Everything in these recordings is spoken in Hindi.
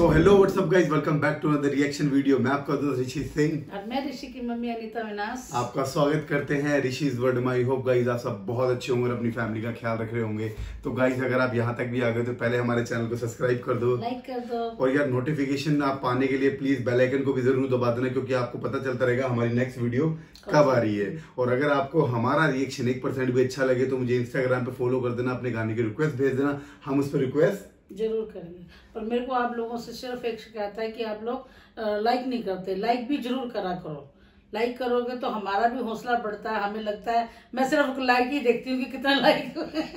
So hello WhatsApp guys, welcome back to another reaction video. मैं आपका दोस्त ऋषि सिंह और मैं ऋषि की मम्मी अनीता विनाश आपका स्वागत करते हैं ऋषिज वर्ल्ड में। आई होप गाइस आप सब बहुत अच्छे होंगे और अपनी फैमिली का ख्याल रख रहे होंगे। तो गाइस अगर आप यहाँ तक भी आ गए तो पहले हमारे चैनल को सब्सक्राइब कर दो, लाइक कर दो और यार नोटिफिकेशन आप पाने के लिए प्लीज बेल आइकन को भी जरूर दबा देना, क्योंकि आपको पता चलता रहेगा हमारी नेक्स्ट वीडियो कब आ रही है। और अगर आपको हमारा रिएक्शन 1% भी अच्छा लगे तो मुझे इंस्टाग्राम पे फॉलो कर देना, अपने गाने की रिक्वेस्ट भेज देना, हम उस पर रिक्वेस्ट जरूर करेंगे। पर मेरे को आप लोगों से सिर्फ एक शिकायत है कि आप लोग लाइक नहीं करते। लाइक भी जरूर करा करो। लाइक करोगे तो हमारा भी हौसला बढ़ता है। हमें लगता है, मैं सिर्फ लाइक ही देखती हूँ कि कितना लाइक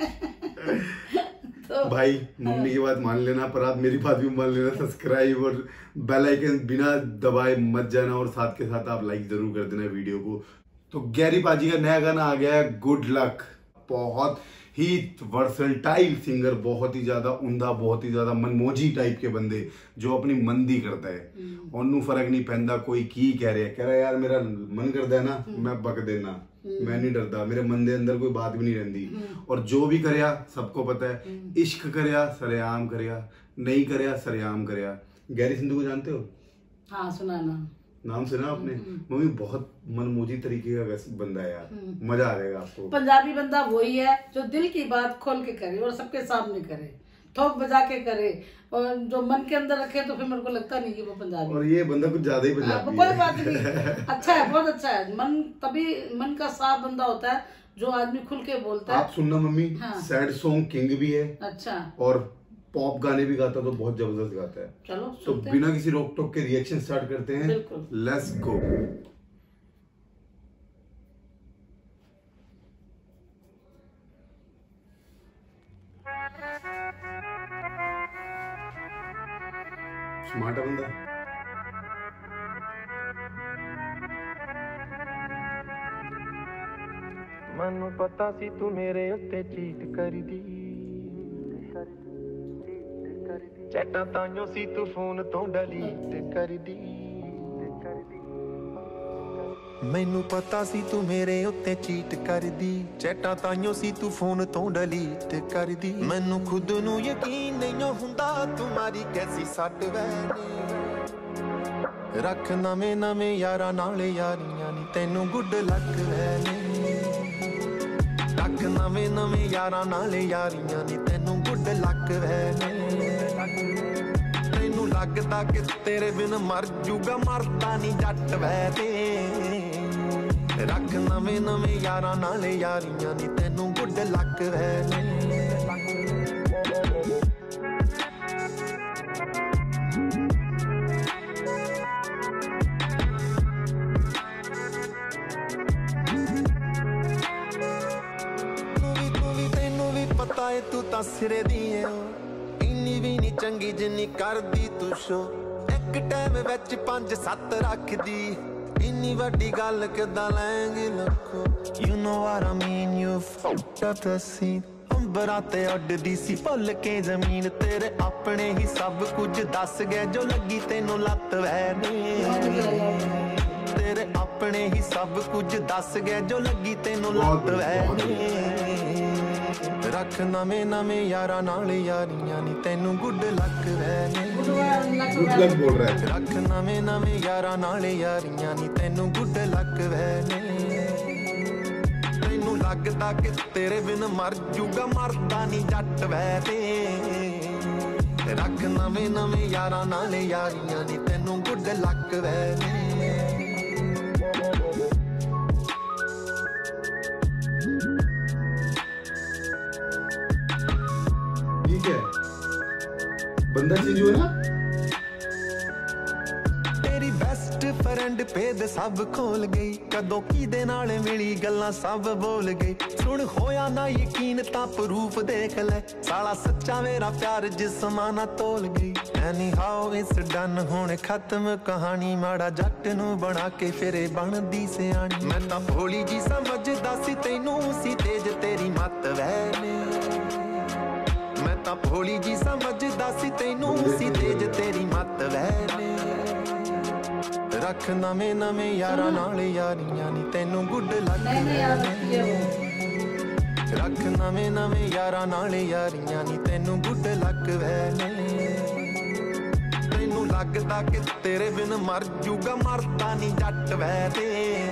तो भाई मम्मी की बात मान लेना, पर आप मेरी बात भी मान लेना। सब्सक्राइब और बेल आइकन बिना दबाए मत जाना, और साथ के साथ आप लाइक जरूर कर देना वीडियो को। तो गैरी पाजी का नया गाना आ गया है, गुड लक। बहुत ही वर्सटाइल सिंगर, बहुत ही ज्यादा उमदा, बहुत ही ज्यादा मनमोजी टाइप के बंदे जो अपनी मंदी करता है। ओनू फर्क नहीं पैंदा कोई की कह रहा है यार मेरा मन करता है ना मैं बक देना, मैं नहीं डरदा, मेरे मन के अंदर कोई बात भी नहीं रहती। और जो भी करया सबको पता है, इश्क करया सरेआम करया, नहीं करया सरेआम करया। गैरी सिंधु को जानते हो? हाँ सुना ना, नाम सुना आपने? मम्मी बहुत मनमोजी तरीके का वैसे बंदा है यार, मजा आ जाएगा आपको। पंजाबी बंदा वही है जो दिल की बात खोल के करे और सबके सामने करे, थोक बजा के करे, और जो मन के अंदर रखे तो फिर मेरे को लगता नहीं कि वो पंजाबी। और ये बंदा कुछ ज्यादा ही पंजाबी कोई बात नहीं, अच्छा है, बहुत अच्छा है। मन तभी मन का साफ बंदा होता है जो आदमी खुल के बोलता है। आप सुनना मम्मी, सैड सॉन्ग किंग भी है, अच्छा, और पॉप गाने भी गाता, तो बहुत जबरदस्त गाता है। चलो तो बिना किसी रोक टोक के रिएक्शन स्टार्ट करते हैं। Let's go. स्मार्ट बंदा। ਮੈਨੂੰ ਪਤਾ ਸੀ ਤੂੰ ਮੇਰੇ ਉੱਤੇ ਚੀਟ ਕਰਦੀ, ਚੈਟਾਂ ਤਾਈਓ ਸੀ ਤੂੰ ਫੋਨ ਤੋਂ ਡਿਲੀਟ ਕਰਦੀ। ਮੈਨੂੰ ਪਤਾ ਸੀ ਤੂੰ ਮੇਰੇ ਉੱਤੇ ਚੀਟ ਕਰਦੀ, ਚੈਟਾਂ ਤਾਈਓ ਸੀ ਤੂੰ ਫੋਨ ਤੋਂ ਡਿਲੀਟ ਕਰਦੀ। ਮੈਨੂੰ ਖੁਦ ਨੂੰ ਯਕੀਨ ਨਹੀਂ ਹੁੰਦਾ ਤੂੰ ਮਾਰੀ ਕੈਸੀ ਸੱਟ ਵੈਨੇ। ਰੱਖ ਨਵੇਂ ਨਵੇਂ ਯਾਰਾਂ ਨਾਲ ਯਾਰੀਆਂ ਨੀ ਤੈਨੂੰ ਗੁੱਡ ਲੱਕ ਵੈਨੇ। ਰੱਖ ਨਵੇਂ ਨਵੇਂ ਯਾਰਾਂ ਨਾਲ ਯਾਰੀਆਂ ਨੀ ਤੈਨੂੰ ਗੁੱਡ ਲੱਕ ਵੈਨੇ। ਤੈਨੂੰ ਲੱਗਦਾ ਕਿ ਤੇਰੇ ਬਿਨ ਮਰ ਜੂਗਾ, ਮਰਦਾ ਨੀ ਜੱਟ ਵੈਨੇ। ਰੱਖ ਨਵੇਂ ਨਵੇਂ ਯਾਰਾਂ ਨਾਲ ਯਾਰੀਆਂ ਨੀ ਤੈਨੂੰ ਗੁੱਡ ਲੱਕ ਵੈਨੇ। ਪਤਾ ਏ ਤੂੰ ਤਾਂ ਸਿਰੇ ਦੀ ਏ, ਇੰਨੀ ਵੀ ਨੀ ਚੰਗੀ ਜਿੰਨੀ ਕਰਦੀ ਤੂੰ ਸ਼ੋ। ਇੱਕ ਟਾਈਮ ਵਿੱਚ 5-7 ਰੱਖਦੀ, ਇੰਨੀ ਵੱਡੀ ਗੱਲ ਕਿੱਦਾਂ ਲੈਂਗੀ ਲੱਖੋ। You know what I mean, you fucked up the scene। ਅੰਬਰਾਂ ਤੇ ਉੱਡਦੀ ਸੀ ਭੁੱਲ ਕੇ ਜ਼ਮੀਨ, ਤੇਰੇ ਆਪਣੇ ਹੀ ਸਭ ਕੁਝ ਦੱਸ ਗਏ ਜੋ ਲੱਗੀ ਤੈਨੂੰ ਲੱਤ ਵੈਨੇ। ਤੇਰੇ ਆਪਣੇ ਹੀ ਸਭ ਕੁਝ ਦੱਸ ਗਏ ਜੋ ਲੱਗੀ ਤੈਨੂੰ ਲੱਤ ਵੈਨੇ। ਰੱਖ ਨਵੇਂ ਨਵੇਂ ਯਾਰਾਂ ਨਾਲ ਯਾਰੀਆਂ ਨੀ ਤੈਨੂੰ ਗੁੱਡ ਲੱਕ ਵੈਨੇ। ਰੱਖ ਨਵੇਂ ਨਵੇਂ ਯਾਰਾਂ ਨਾਲ ਯਾਰੀਆਂ ਨੀ ਤੈਨੂੰ ਗੁੱਡ ਲੱਕ ਵੈਨੇ। ਤੈਨੂੰ ਲੱਗਦਾ ਕਿ ਤੇਰੇ ਬਿਨ ਮਰ ਜੂਗਾ, ਮਰਦਾ ਨੀ ਜੱਟ ਵੈਨੇ। ਰੱਖ ਨਵੇਂ ਨਵੇਂ ਯਾਰਾਂ ਨਾਲ ਯਾਰੀਆਂ ਨੀ ਤੈਨੂੰ ਗੁੱਡ ਲੱਕ ਵੈਨੇ। बंदा चेंज हुआ ना। तेरी बेस्ट फ्रेंड भेद सब खोल गई, कदों किदे नाल मिली गल्लां सब बोल गई। सुन होया ना यकीन तां प्रूफ देख ले, साला सच्चा मेरा प्यार जिस्मां ना तोल गई। एनी हाउ इट्स डन, हुण खत्म कहानी। माड़ा जट नूं बना के फिरे बनदी सियाणी। मैं तां भोली जी समझदा सी तैनूं सी तेज तेरी मत वैने। मैं तां भोली जी समझदा सी तैनूं सी तेज तेरी मत वैने। ਰੱਖ ਨਵੇਂ ਨਵੇਂ ਯਾਰਾਂ ਨਾਲ ਯਾਰੀਆਂ ਨੀ ਤੈਨੂੰ ਗੁੱਡ ਲੱਕ ਵੈਨੇ। ਰੱਖ ਨਵੇਂ ਨਵੇਂ ਯਾਰਾਂ ਨਾਲ ਯਾਰੀਆਂ ਨੀ ਤੈਨੂੰ ਗੁੱਡ ਲੱਕ ਵੈਨੇ। लगदा कि तेरे बिन मर जूगा मरदा नहीं जट वैदे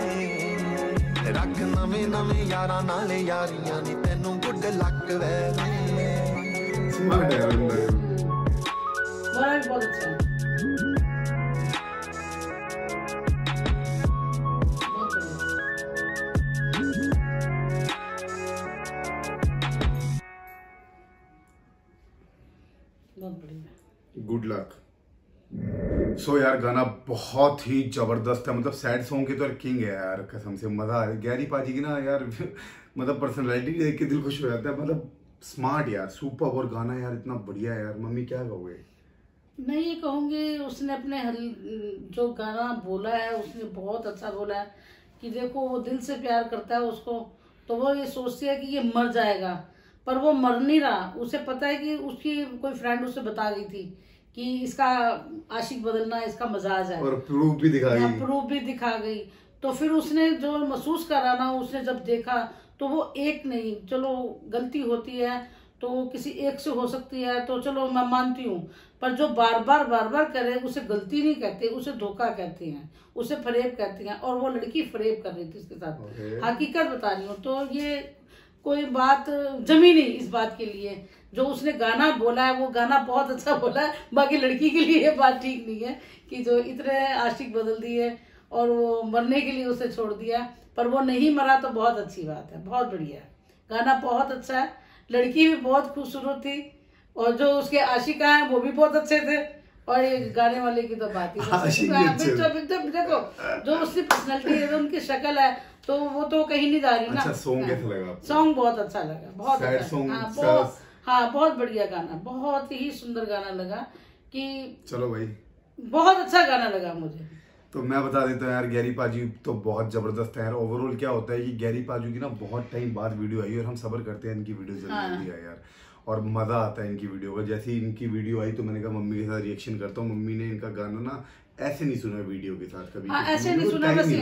रख नवे नवे यारां नाले यारियां नी तेनू गुड लक वैदे स्मार्ट है बंदा। वाला भी बहुत अच्छा है, बहुत बढ़िया, बहुत बढ़िया। Good luck. सो यार गाना बहुत ही जबरदस्त है, मतलब सैड सॉन्ग के तो किंग है यार, कसम से मजा आ गैरी पाजी की ना यार मतलब पर्सनैलिटी देख के दिल खुश हो जाता है, मतलब स्मार्ट यार, सुपर। और गाना यार इतना बढ़िया है यार, मम्मी क्या कहोगे? मैं ये कहूँगी उसने अपने जो गाना बोला है उसने बहुत अच्छा बोला है कि देखो वो दिल से प्यार करता है उसको, तो वो ये सोचती है कि ये मर जाएगा, पर वो मर नहीं रहा। उसे पता है कि उसकी कोई फ्रेंड उसे बता गई थी कि इसका आशिक बदलना इसका मजाज है, और प्रूफ भी दिखा गई। प्रूफ भी दिखा गई। तो फिर उसने जो महसूस करा ना, उसने जब देखा तो वो एक नहीं, चलो गलती होती है तो किसी एक से हो सकती है तो चलो मैं मानती हूँ, पर जो बार बार करे उसे गलती नहीं कहते, उसे धोखा कहते हैं, उसे फरेब कहते हैं। और वो लड़की फरेब कर रही थी उसके साथ, हकीकत बता रही हूँ। तो ये कोई बात जमी नहीं इस बात के लिए। जो उसने गाना बोला है वो गाना बहुत अच्छा बोला है, बाकी लड़की के लिए ये बात ठीक नहीं है कि जो इतने आशिक बदल दिए और वो मरने के लिए उसे छोड़ दिया, पर वो नहीं मरा तो बहुत अच्छी बात है, बहुत बढ़िया है गाना, बहुत अच्छा है। लड़की भी बहुत खूबसूरत थी और जो उसके आशिका हैं वो भी बहुत अच्छे थे, और ये गाने वाले की तो बात ही देखो जो उसकी पर्सनैलिटी है, जो उनकी शक्ल है, तो वो तो कहीं नहीं जा रही ना। अच्छा, सॉन्ग कैसा लगा आपको? सॉन्ग बहुत अच्छा लगा, बहुत अच्छा। हाँ बहुत बढ़िया गाना, बहुत ही सुंदर गाना लगा कि चलो भाई बहुत अच्छा गाना लगा मुझे। तो मैं बता देता हूँ यार, गैरी पाजी तो बहुत जबरदस्त है यार। ओवरऑल क्या होता है कि गैरी पाजी की ना बहुत टाइम बाद वीडियो आई और हम सब्र करते हैं इनकी वीडियो जल्दी आए यार, और मजा आता है इनकी वीडियो का। जैसे ही इनकी वीडियो आई तो मैंने कहा मम्मी के साथ रिएक्शन करता हूँ। मम्मी ने इनका गाना ना ऐसे नहीं सुना वीडियो के साथ कभी, ऐसे नहीं सुना, बस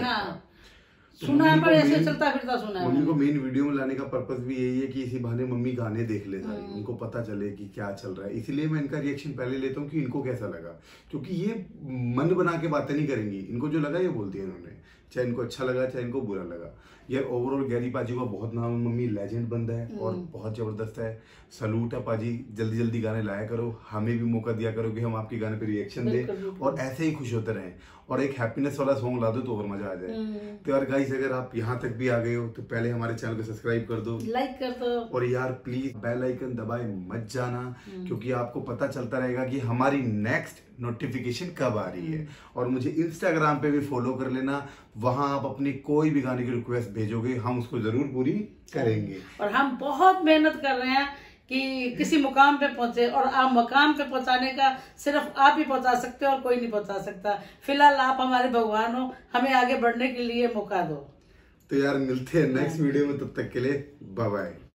सुना है पर ऐसे चलता फिरता सुना है। मम्मी को मेन वीडियो में लाने का पर्पस भी यही है कि इसी बहाने मम्मी गाने देख ले सारे, उनको पता चले कि क्या चल रहा है। इसीलिए मैं इनका रिएक्शन पहले लेता हूँ कि इनको कैसा लगा, क्योंकि ये मन बना के बातें नहीं करेंगी, इनको जो लगा ये बोलती है इन्होंने, चाहे इनको अच्छा लगा चाहे इनको बुरा लगा। ये ओवरऑल गैरी पाजी का बहुत नाम है, मम्मी लेजेंड बंदा है और बहुत जबरदस्त है। सलूट है पाजी, जल्दी जल्दी गाने लाया करो, हमें भी मौका दिया करो कि हम आपके गाने पे रिएक्शन दें और ऐसे ही खुश होते रहें, और एक हैप्पीनेस वाला सॉन्ग ला दो तो और मजा आ जाए। तो यार गाइस, अगर आप यहाँ तक भी आ गए हो तो पहले हमारे चैनल को सब्सक्राइब कर दो, लाइक कर दो, और यार प्लीज बेल आइकन दबाए मत जाना, क्योंकि आपको पता चलता रहेगा कि हमारी नेक्स्ट नोटिफिकेशन कब आ रही है। और मुझे इंस्टाग्राम पे भी फॉलो कर लेना, वहां आप अपनी कोई भी गाने की रिक्वेस्ट भेजोगे हम उसको जरूर पूरी करेंगे। और हम बहुत मेहनत कर रहे हैं कि किसी मुकाम पे पहुंचे, और आप मकाम पे पहुंचाने का सिर्फ आप ही पहुंचा सकते हो और कोई नहीं पहुंचा सकता। फिलहाल आप हमारे भगवान हो, हमें आगे बढ़ने के लिए मौका दो। तो यार मिलते हैं नेक्स्ट वीडियो में, तब तक के लिए बाय बाय।